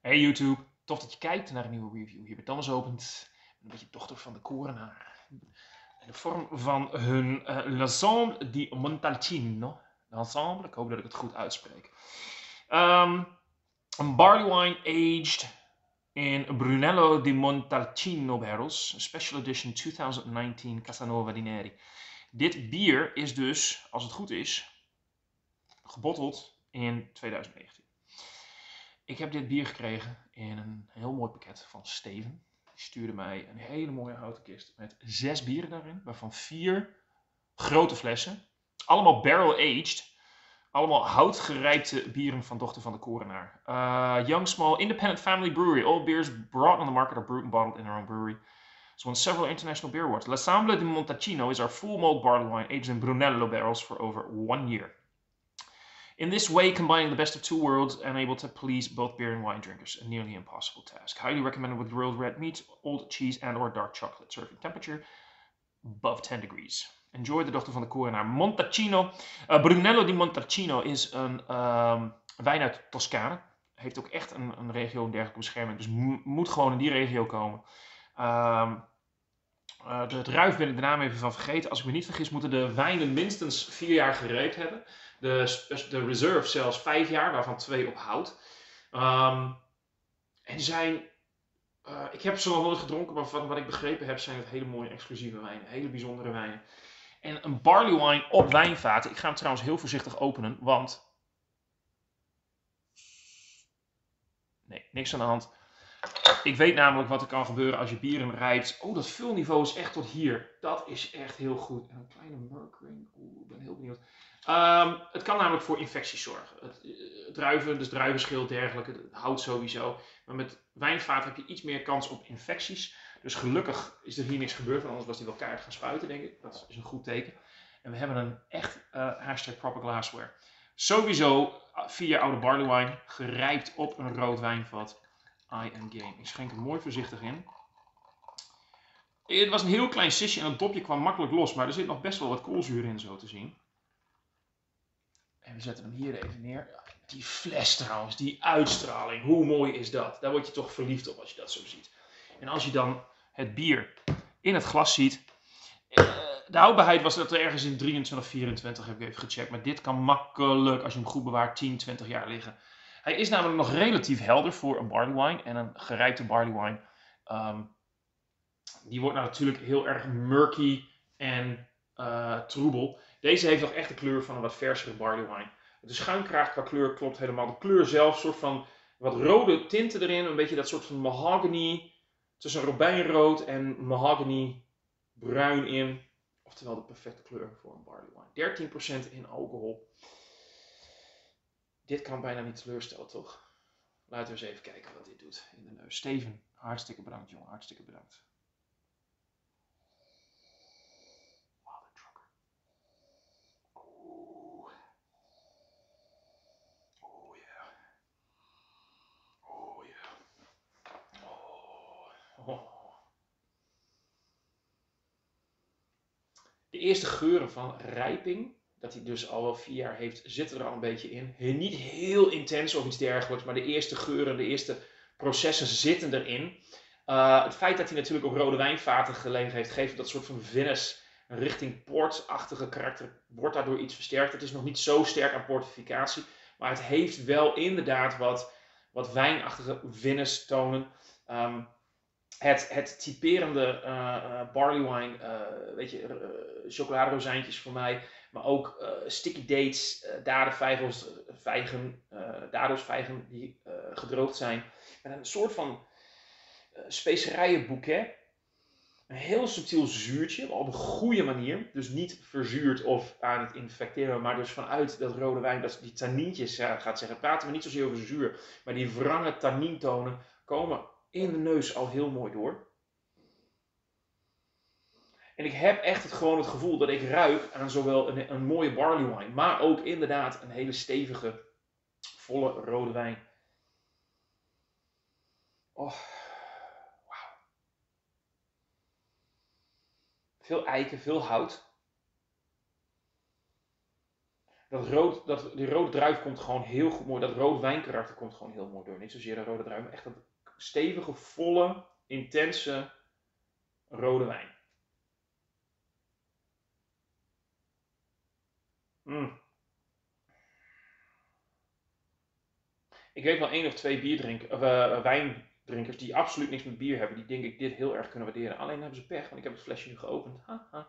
Hey YouTube, tof dat je kijkt naar een nieuwe review. Hier bij Thomas Opent, een beetje dochter van de korenaar. In de vorm van hun L'Ensemble di Montalcino. L'Ensemble, ik hoop dat ik het goed uitspreek. Een barley wine aged in Brunello di Montalcino barrels. Special edition 2019 Casanova di Neri. Dit bier is dus, als het goed is, gebotteld in 2019. Ik heb dit bier gekregen in een heel mooi pakket van Steven. Die stuurde mij een hele mooie houten kist met 6 bieren daarin, waarvan 4 grote flessen. Allemaal barrel-aged. Allemaal houtgerijpte bieren van dochter van de korenaar. Young, small, independent family brewery. All beers brought on the market are brewed and bottled in their own brewery. It's won several international beer awards. L'Assemble di Montalcino is our full malt barley wine aged in Brunello barrels for over 1 year. In this way, combining the best of 2 worlds and able to please both beer and wine drinkers, a nearly impossible task. Highly recommended with grilled red meat, old cheese and or dark chocolate. Serving temperature above 10 degrees. Enjoy de dochter van de korenaar. Montalcino. Brunello di Montalcino is een wijn uit Toscane. Heeft ook echt een regio een dergelijke bescherming. Dus moet gewoon in die regio komen. De druif ben ik de naam even van vergeten. Als ik me niet vergis moeten de wijnen minstens 4 jaar gerijpt hebben. De reserve zelfs 5 jaar, waarvan 2 op hout. En zijn... ik heb ze nog nooit gedronken, maar van wat ik begrepen heb zijn het hele mooie exclusieve wijnen. Hele bijzondere wijnen. En een barley wine op wijnvaten. Ik ga hem trouwens heel voorzichtig openen, want... Nee, niks aan de hand. Ik weet namelijk wat er kan gebeuren als je bieren rijpt. Oh, dat vulniveau is echt tot hier. Dat is echt heel goed. En een kleine merkring. Oeh, ik ben heel benieuwd. Het kan namelijk voor infecties zorgen. Druiven, dus druivenschil, dergelijke, het hout sowieso. Maar met wijnvaat heb je iets meer kans op infecties. Dus gelukkig is er hier niks gebeurd, want anders was hij wel keihard gaan spuiten, denk ik. Dat is een goed teken. En we hebben een echt hashtag proper glassware. Sowieso 4 jaar oude barley wine, gerijpt op een rood wijnvat. I am game. Ik schenk hem mooi voorzichtig in. Het was een heel klein sisje en het dopje kwam makkelijk los, maar er zit nog best wel wat koolzuur in, zo te zien. En we zetten hem hier even neer. Die fles trouwens, die uitstraling, hoe mooi is dat? Daar word je toch verliefd op als je dat zo ziet. En als je dan het bier in het glas ziet. De houdbaarheid was dat er ergens in 23, 24, heb ik even gecheckt. Maar dit kan makkelijk, als je hem goed bewaart, 10, 20 jaar liggen. Hij is namelijk nog relatief helder voor een barley wine. En een gerijpte barley wine, die wordt nou natuurlijk heel erg murky en troebel. Deze heeft nog echt de kleur van een wat versere barley wine. De schuimkraag qua kleur klopt helemaal. De kleur zelf, soort van wat rode tinten erin. Een beetje dat soort van mahogany, tussen robijnrood en mahogany bruin in. Oftewel de perfecte kleur voor een barley wine. 13% in alcohol. Dit kan bijna niet teleurstellen, toch? Laten we eens even kijken wat dit doet in de neus. Steven, hartstikke bedankt, jongen. Hartstikke bedankt. Mothertrucker. Oeh. Oh ja. Oh ja. Oh. De eerste geuren van rijping, dat hij dus al wel 4 jaar heeft, zitten er al een beetje in. Niet heel intens of iets dergelijks, maar de eerste geuren, de eerste processen zitten erin. Het feit dat hij natuurlijk op rode wijnvaten gelegen heeft, geeft dat soort van vinous, richting portachtige karakter, wordt daardoor iets versterkt. Het is nog niet zo sterk aan portificatie, maar het heeft wel inderdaad wat wijnachtige vinous tonen. Het typerende barley wine, weet je, chocoladerozijntjes voor mij, maar ook sticky dates, dadelsvijgen die gedroogd zijn. Met een soort van specerijenbouquet. Een heel subtiel zuurtje, maar op een goede manier. Dus niet verzuurd of aan het infecteren, maar dus vanuit dat rode wijn, dat die tannintjes gaat zeggen. Praten we niet zozeer over zuur, maar die wrange tannintonen komen in de neus al heel mooi door. En ik heb echt gewoon het gevoel dat ik ruik aan zowel een mooie barley wine, maar ook inderdaad een hele stevige, volle rode wijn. Oh, wauw. Veel eiken, veel hout. die rode druif komt gewoon heel goed mooi. Dat rood wijnkarakter komt gewoon heel mooi door. Niet zozeer de rode druif, maar echt dat stevige, volle, intense rode wijn. Ik weet wel 1 of 2 wijndrinkers die absoluut niks met bier hebben. Die denk ik dit heel erg kunnen waarderen. Alleen hebben ze pech, want ik heb het flesje nu geopend. Haha.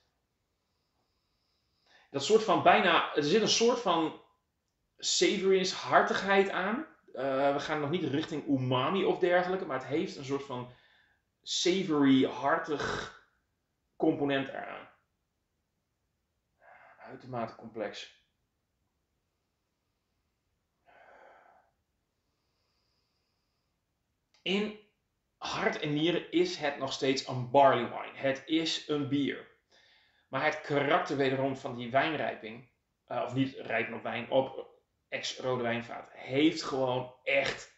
Dat soort van bijna, er zit een soort van savoriness, hartigheid aan. We gaan nog niet richting umami of dergelijke, maar het heeft een soort van savory, hartig component eraan. Uitermate complex. In hart en nieren is het nog steeds een barley wine. Het is een bier. Maar het karakter wederom van die wijnrijping, of niet rijpen op wijn, op ex-rode wijnvaat, heeft gewoon echt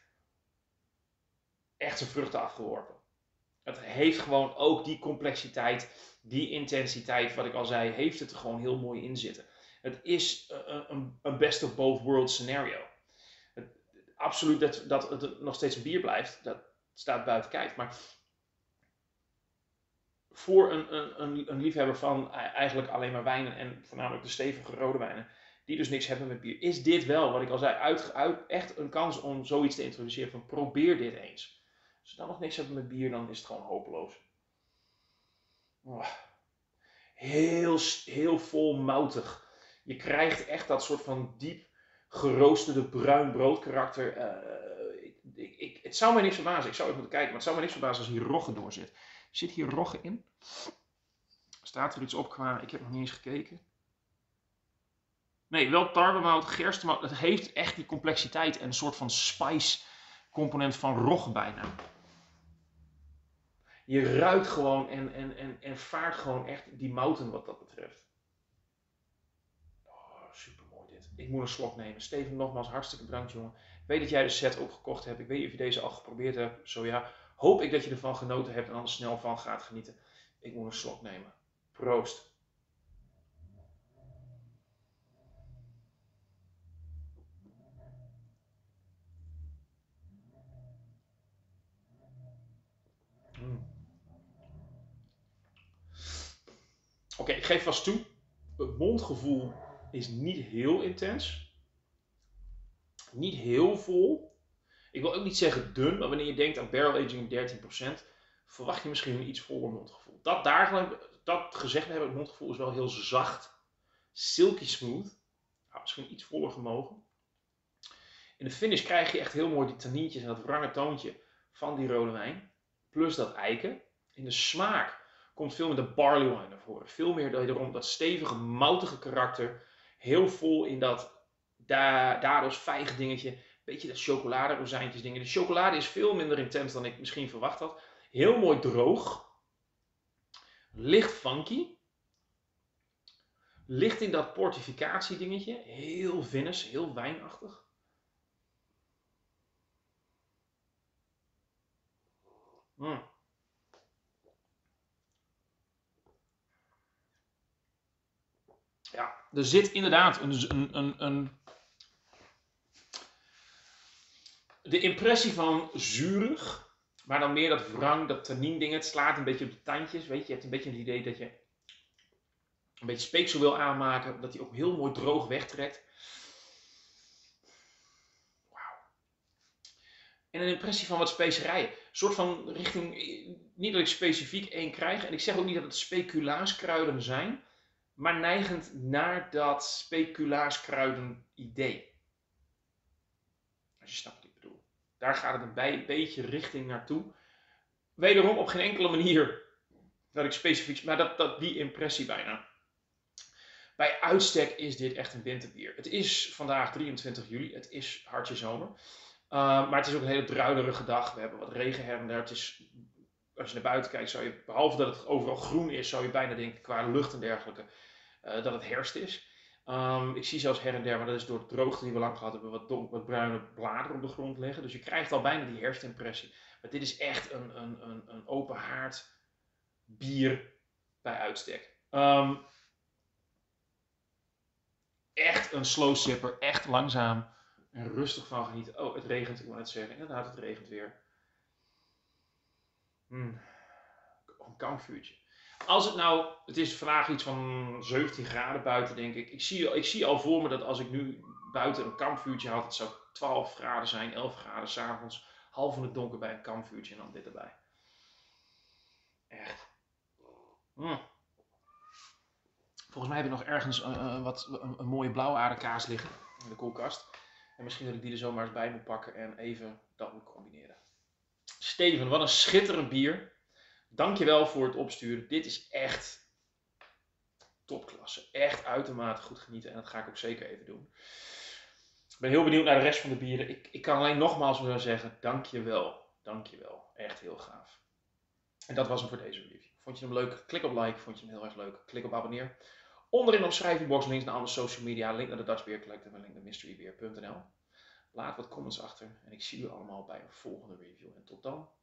zijn vruchten afgeworpen. Het heeft gewoon ook die complexiteit, die intensiteit, wat ik al zei, heeft het er gewoon heel mooi in zitten. Het is een best of both worlds scenario. Absoluut dat het nog steeds een bier blijft, dat staat buiten kijf. Maar voor een liefhebber van eigenlijk alleen maar wijnen en voornamelijk de stevige rode wijnen, die dus niks hebben met bier, is dit wel, wat ik al zei, echt een kans om zoiets te introduceren van probeer dit eens. Als je dan nog niks hebt met bier, dan is het gewoon hopeloos. Oh. Heel vol moutig. Je krijgt echt dat soort van diep geroosterde bruin broodkarakter. Het zou mij niks verbazen. Ik zou even moeten kijken, maar het zou mij niks verbazen als hier rogge door zit. Zit hier rogge in? Staat er iets op qua... Ik heb nog niet eens gekeken. Nee, wel tarwemout, gerstemout. Het heeft echt die complexiteit en een soort van spice component van rogge bijna. Je ruikt gewoon en vaart gewoon echt die mouten wat dat betreft. Oh, super mooi dit. Ik moet een slok nemen. Steven, nogmaals hartstikke bedankt, jongen. Ik weet dat jij de set ook gekocht hebt. Ik weet niet of je deze al geprobeerd hebt. Zo ja, hoop ik dat je ervan genoten hebt en anders snel van gaat genieten. Ik moet een slok nemen. Proost. Oké, ik geef vast toe. Het mondgevoel is niet heel intens. Niet heel vol. Ik wil ook niet zeggen dun, maar wanneer je denkt aan barrel aging 13%, verwacht je misschien een iets voller mondgevoel. Dat gezegd hebben, het mondgevoel is wel heel zacht. Silky smooth. Nou, misschien iets voller gemogen. In de finish krijg je echt heel mooi die tannintjes en dat wrange toontje van die rode wijn. Plus dat eiken. In de smaak komt veel meer de barley wine naar voren. Veel meer wederom dat stevige, moutige karakter. Heel vol in dat dadels, vijg dingetje. Beetje dat chocolade-rozijntjes dingen. De chocolade is veel minder intens dan ik misschien verwacht had. Heel mooi droog. Licht funky. Licht in dat portificatie dingetje. Heel vinnig, heel wijnachtig. Ja, er zit inderdaad de impressie van zuurig, maar dan meer dat wrang, dat tannin ding. Het slaat een beetje op de tandjes, weet je. Je hebt een beetje het idee dat je een beetje speeksel wil aanmaken, dat hij ook heel mooi droog wegtrekt. Wauw. En een impressie van wat specerijen. Een soort van richting, niet dat ik specifiek één krijg, en ik zeg ook niet dat het speculaaskruiden zijn, maar neigend naar dat speculaaskruiden idee. Als je snapt wat ik bedoel. Daar gaat het een beetje richting naartoe. Wederom op geen enkele manier dat ik specifiek, maar die impressie bijna. Bij uitstek is dit echt een winterbier. Het is vandaag 23 juli, het is hartje zomer. Maar het is ook een hele druilerige dag. We hebben wat regen her en der. Het is, als je naar buiten kijkt, zou je, behalve dat het overal groen is, zou je bijna denken qua lucht en dergelijke, dat het herfst is. Ik zie zelfs her en der, maar dat is door de droogte die we lang gehad hebben, wat bruine bladeren op de grond liggen. Dus je krijgt al bijna die herfstimpressie. Maar dit is echt een open haard bier bij uitstek. echt een slow sipper. Echt langzaam en rustig van genieten. Oh, het regent, ik wil net zeggen. Inderdaad, het regent weer. Een kampvuurtje. Als het nou, het is vandaag iets van 17 graden buiten, denk ik. Ik zie al voor me dat als ik nu buiten een kampvuurtje had, het zou 12 graden zijn, 11 graden 's avonds, half in het donker bij een kampvuurtje en dan dit erbij. Echt. Volgens mij heb ik nog ergens een mooie blauwe aardekaas liggen in de koelkast. En misschien dat ik die er zomaar eens bij moet pakken en even dat moet combineren. Steven, wat een schitterend bier. Dankjewel voor het opsturen. Dit is echt topklasse. Echt uitermate goed genieten. En dat ga ik ook zeker even doen. Ik ben heel benieuwd naar de rest van de bieren. Ik kan alleen nogmaals willen zeggen, dankjewel. Dankjewel. Echt heel gaaf. En dat was hem voor deze review. Vond je hem leuk? Klik op like. Vond je hem heel erg leuk? Klik op abonneer. Onderin de omschrijvingbox links naar alle social media. Link naar de Dutch Beer Collective en link naar mysterybeer.nl. Laat wat comments achter. En ik zie u allemaal bij een volgende review. En tot dan.